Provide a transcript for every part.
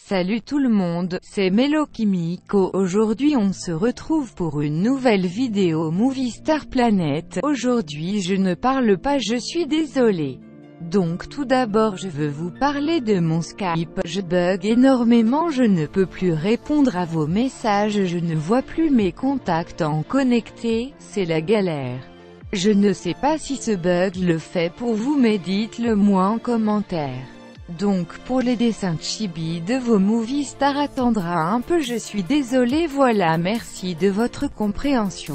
Salut tout le monde, c'est Melo Kimiko. Aujourd'hui on se retrouve pour une nouvelle vidéo Movie Star Planet. Aujourd'hui je ne parle pas, je suis désolé. Donc tout d'abord je veux vous parler de mon Skype. Je bug énormément, je ne peux plus répondre à vos messages, je ne vois plus mes contacts en connecté, c'est la galère. Je ne sais pas si ce bug le fait pour vous, mais dites-le moi en commentaire. Donc pour les dessins chibi de vos movie stars attendra un peu, je suis désolé. Voilà, merci de votre compréhension.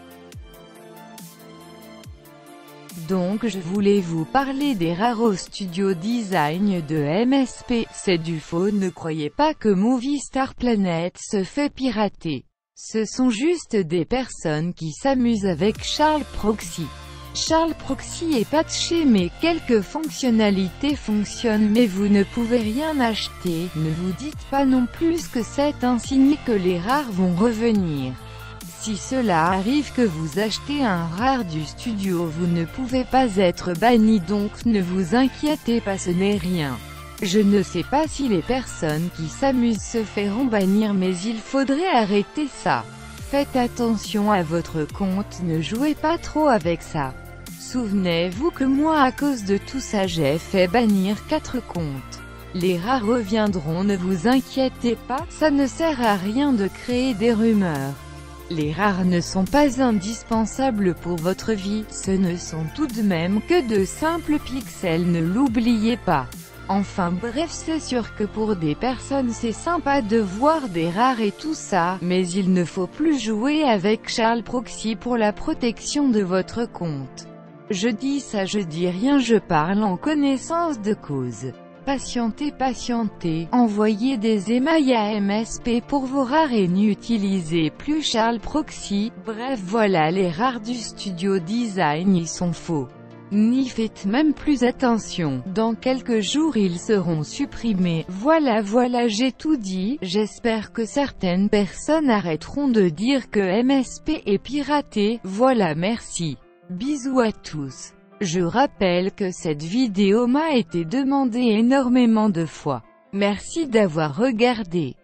Donc je voulais vous parler des Raro Studio Design de MSP. C'est du faux, ne croyez pas que Movie Star Planet se fait pirater. Ce sont juste des personnes qui s'amusent avec Charles Proxy. Charles Proxy est patché mais quelques fonctionnalités fonctionnent, mais vous ne pouvez rien acheter. Ne vous dites pas non plus que c'est un signe que les rares vont revenir. Si cela arrive que vous achetez un rare du studio, vous ne pouvez pas être banni, donc ne vous inquiétez pas, ce n'est rien. Je ne sais pas si les personnes qui s'amusent se feront bannir, mais il faudrait arrêter ça. Faites attention à votre compte, ne jouez pas trop avec ça. Souvenez-vous que moi à cause de tout ça j'ai fait bannir 4 comptes. Les rares reviendront, ne vous inquiétez pas, ça ne sert à rien de créer des rumeurs. Les rares ne sont pas indispensables pour votre vie, ce ne sont tout de même que de simples pixels, ne l'oubliez pas. Enfin bref, c'est sûr que pour des personnes c'est sympa de voir des rares et tout ça, mais il ne faut plus jouer avec Charles Proxy pour la protection de votre compte. Je dis ça, je dis rien, je parle en connaissance de cause. Patientez, envoyez des émails à MSP pour vos rares et n'utilisez plus Charles Proxy. Bref voilà, les rares du Studio Design y sont faux. N'y faites même plus attention, dans quelques jours ils seront supprimés. Voilà, j'ai tout dit. J'espère que certaines personnes arrêteront de dire que MSP est piraté. Voilà, merci. Bisous à tous. Je rappelle que cette vidéo m'a été demandée énormément de fois. Merci d'avoir regardé.